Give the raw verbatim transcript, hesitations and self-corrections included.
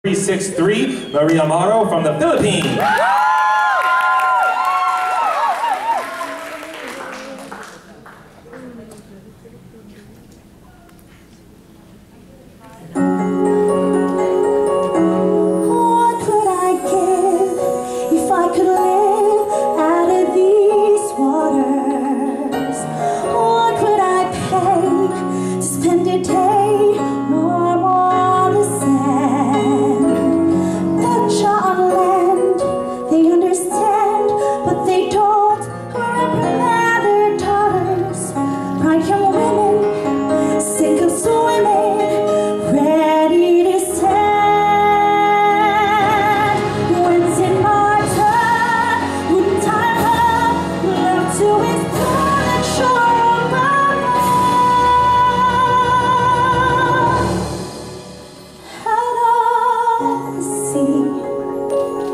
three six three, Maria Amaro from the Philippines. What would I give if I could live out of these waters? What would I pay to spend a day warm on the sand? Betcha on land they understand, but they don't reprimand their daughters. Bright young women, sick of swimming, ready to stand. When's it my turn? Wouldn't I have love to explore the shore above? Out of the sea,